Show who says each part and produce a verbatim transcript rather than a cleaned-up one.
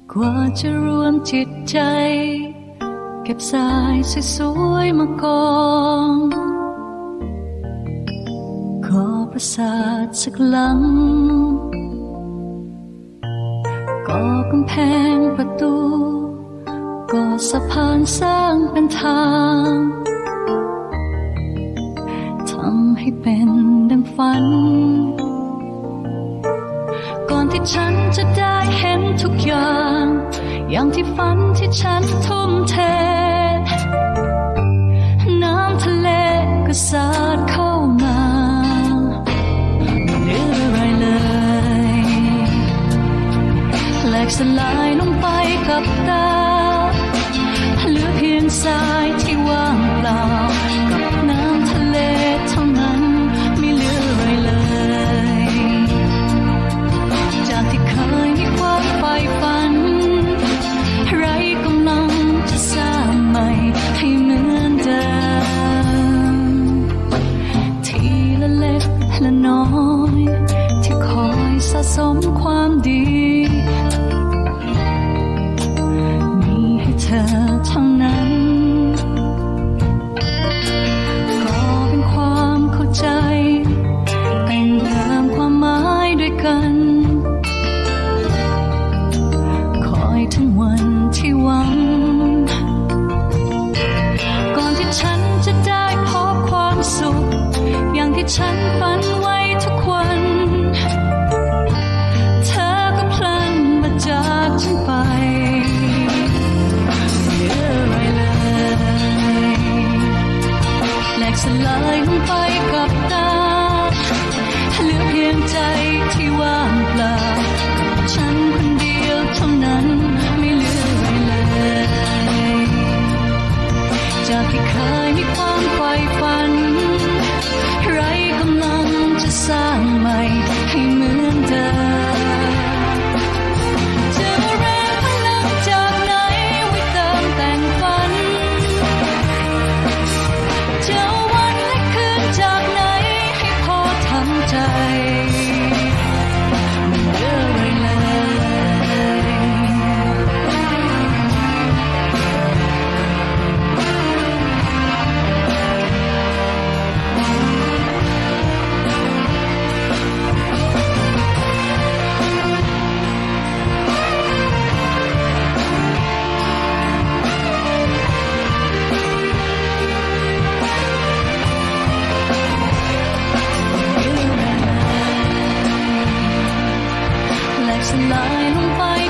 Speaker 1: กว่าจะรวมจิตใจเก็บสายสวยๆมากองขอประสาทสักหลังก่อกำแพงประตูก่อสะพานสร้างเป็นทางทำให้เป็นดังฝันก่อนที่ฉันจะได้เห็นทุกอย่างอย่างที่ฝันที่ฉันทุ่มเทน้ำทะเลก็สาดเข้ามาไม่เหลืออะไรเลยแหลกสลายลงไปกับตาเหลือเพียงทรายที่ว่างเปล่ากับน้ำทะเลเท่านั้นไม่เหลืออะไรเลยจากที่เคยมีความใฝ่ฝันไรกำลังจะสร้างใหม่ให้เหมือนเดิมทีละเล็กละน้อยที่คอยสะสมความดีมีให้เธอเท่านั้นก็เป็นความเข้าใจแต่งเติมความหมายด้วยกันคอยถึงวันที่หวังก่อนที่ฉันจะได้พบความสุขอย่างที่ฉันฝันไว้ทุกวันเธอก็พลันมาจากฉันไปไม่เหลืออะไรเลยแหลกสลายลงไปกับตาเหลือเพียงใจที่ว่างเปล่ากับฉันคนเดียวเท่านั้นไม่เหลืออะไรเลยจากที่เคยมีความใฝ่ฝันไรกำลังจะสร้างใหม่ให้เหมือนเดิมจะแรงพลังจากไหนไว้เติมแต่งฝันจะวันและคืนจากไหนให้พอทำใจไม่เหลืออะไรเลยสลายลงไป